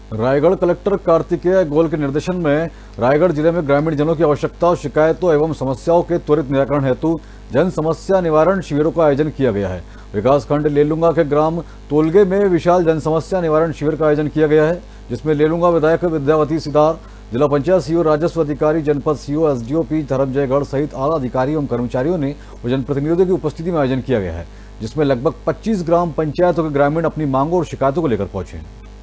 Raigarh collector Kartikeya Goyal के निर्देशन में रायगढ़ जिले में ग्रामीण जनों की आवश्यकताओं, शिकायतों एवं समस्याओं के त्वरित निराकरण हेतु जन समस्या निवारण शिविरों का आयोजन किया गया है। विकासखंड लेलुंगा के ग्राम तोलगे में विशाल जन समस्या निवारण शिविर का आयोजन किया गया है, जिसमें लेलुंगा विधायक विद्यावती सिदार, जिला पंचायत सीओ, राजस्व अधिकारी, जनपद सीओ, एसडीओपी धर्मजयगढ़ सहित आला अधिकारी एवं कर्मचारियों ने व जनप्रतिनिधियों की उपस्थिति में आयोजन किया गया है, जिसमें लगभग 25 ग्राम पंचायतों के ग्रामीण अपनी मांगों और शिकायतों को लेकर पहुंचे।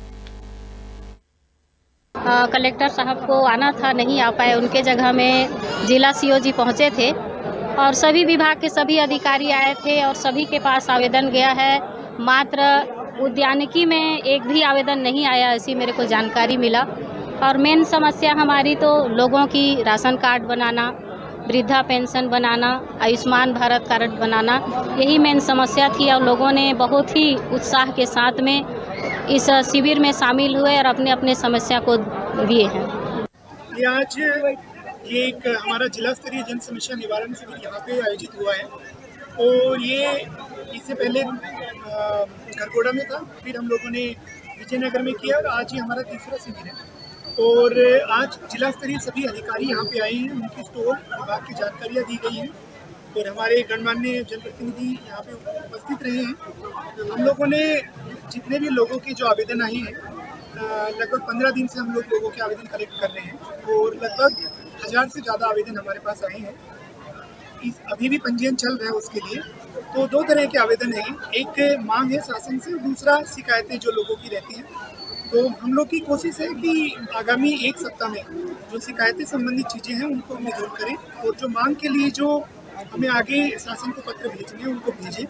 कलेक्टर साहब को आना था, नहीं आ पाए। उनके जगह में जिला सीओ जी पहुंचे थे और सभी विभाग के सभी अधिकारी आए थे और सभी के पास आवेदन गया है। मात्र उद्यानिकी में एक भी आवेदन नहीं आया, ऐसी मेरे को जानकारी मिला। और मेन समस्या हमारी तो लोगों की राशन कार्ड बनाना, वृद्धा पेंशन बनाना, आयुष्मान भारत कार्ड बनाना, यही मेन समस्या थी। और लोगों ने बहुत ही उत्साह के साथ में इस शिविर में शामिल हुए और अपने अपने समस्या को दिए हैं। आज ये एक हमारा जिला स्तरीय जन समस्या निवारण शिविर यहाँ पे आयोजित हुआ है और ये इससे पहले खरगोड़ा में था, फिर हम लोगों ने विजयनगर में किया और आज ये हमारा तीसरा शिविर है। और आज जिला स्तरीय सभी अधिकारी यहाँ पे आए हैं, उनकी स्टोर विभाग की जानकारियाँ दी गई हैं और हमारे गणमान्य जनप्रतिनिधि यहाँ पे उपस्थित रहे हैं। हम लोगों ने जितने भी लोगों के जो आवेदन आए हैं, लगभग 15 दिन से हम लोगों के आवेदन कलेक्ट कर रहे हैं और लगभग 1000 से ज़्यादा आवेदन हमारे पास आए हैं। अभी भी पंजीयन चल रहा है उसके लिए। तो दो तरह के आवेदन हैं, एक मांग है शासन से और दूसरा शिकायतें जो लोगों की रहती हैं। तो हम लोग की कोशिश है कि आगामी एक सप्ताह में जो शिकायतें संबंधित चीज़ें हैं उनको हम दूर करें और जो मांग के लिए जो हमें आगे शासन को पत्र भेजने हैं उनको भेजें।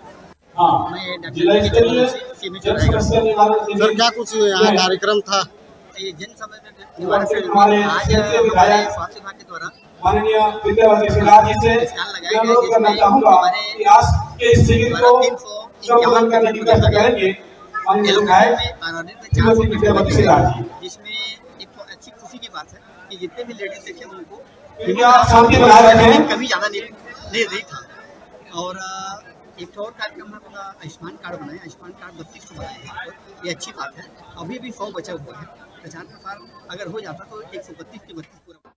सर, क्या कुछ यहाँ कार्यक्रम था? ये जन समस्या निवारण से आज हमारे स्वास्थ्य विभाग के द्वारा माननीय विद्यावती सिदार जी से अनुरोध करना चाहूँगा कि आज के इस शिविर को संबोधन करने की कोशिश करेंगे माननीय विद्यावती सिदार जी, जिसमें एक तो अच्छी खुशी की बात है कि जितने भी लेडीज देखे उनको शांति बनाए रखें, कभी ज़्यादा नहीं था। और एक और कार्यक्रम है अपना आयुष्मान कार्ड बनाए, आयुष्मान कार्ड 32 को बनाए हैं, ये अच्छी बात है। अभी भी 100 बचा हुआ है, 50 का फार्म अगर हो जाता तो 132 के 32 पूरा